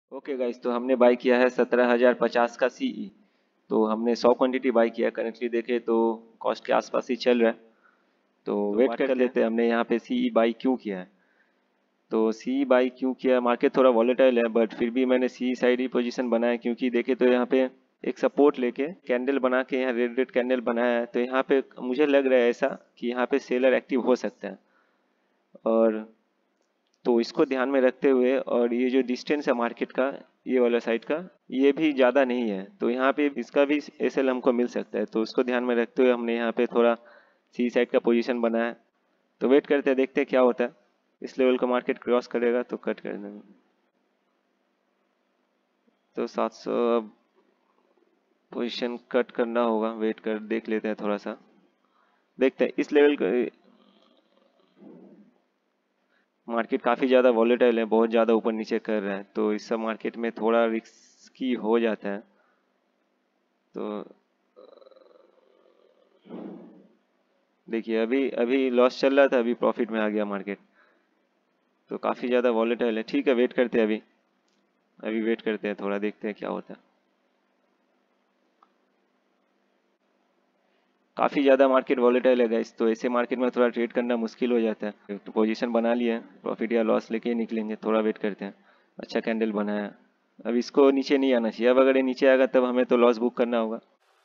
Okay guys, तो हमने by किया है 17,050 का सीई। तो हमने 100 क्वांटिटी बाई किया। करेंटली देखे तो कॉस्ट के आसपास ही चल रहा है। तो वेट कर लेते हैं हमने यहाँ पे सीई बाई क्यों किया है। तो सीई बाई क्यों किया, मार्केट थोड़ा वॉलेटाइल है बट फिर भी मैंने सी साइड ही पोजीशन बनाया, क्योंकि देखे तो यहाँ पे एक सपोर्ट लेके कैंडल बना के यहाँ रेड रेड कैंडल बनाया है। तो यहाँ पे मुझे लग रहा है ऐसा कि यहाँ पे सेलर एक्टिव हो सकता है। और तो इसको ध्यान में रखते हुए, और ये जो डिस्टेंस है मार्केट का, ये वाला साइड का, ये भी ज़्यादा नहीं है, तो यहाँ पे इसका भी एसएल हमको मिल सकता है। तो उसको ध्यान में रखते हुए हमने यहाँ पे थोड़ा सी साइड का पोजीशन बनाया। तो वेट करते हैं, देखते हैं क्या होता है। इस लेवल को मार्केट क्रॉस करेगा तो कट कर देंगे। तो 700 अब पोजीशन कट करना होगा। वेट कर देख लेते हैं, थोड़ा सा देखते हैं इस लेवल को। मार्केट काफ़ी ज़्यादा वॉलेटाइल है, बहुत ज़्यादा ऊपर नीचे कर रहा है, तो इस सब मार्केट में थोड़ा रिस्की हो जाता है। तो देखिए अभी अभी लॉस चल रहा था, अभी प्रॉफिट में आ गया मार्केट। तो काफ़ी ज़्यादा वॉलेटाइल है। ठीक है, वेट करते हैं अभी। अभी वेट करते हैं, थोड़ा देखते हैं क्या होता है। काफ़ी ज़्यादा मार्केट वॉलेटाइल है गाइस, तो ऐसे मार्केट में थोड़ा ट्रेड करना मुश्किल हो जाता है। तो पोजीशन बना लिए हैं, प्रॉफिट या लॉस लेके ही निकलेंगे। थोड़ा वेट करते हैं। अच्छा कैंडल बनाया। अब इसको नीचे नहीं आना चाहिए। अब अगर ये नीचे आएगा तब हमें तो लॉस बुक करना होगा।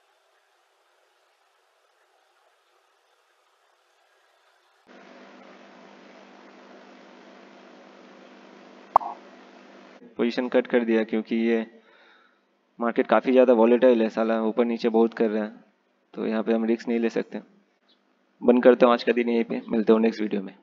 पोजीशन कट कर दिया, क्योंकि ये मार्केट काफ़ी ज़्यादा वॉलेटाइल है, साला ऊपर नीचे बहुत कर रहा है। तो यहाँ पे हम रिस्क नहीं ले सकते। बंद करते हो आज का दिन यहीं पे, मिलते हो नेक्स्ट वीडियो में।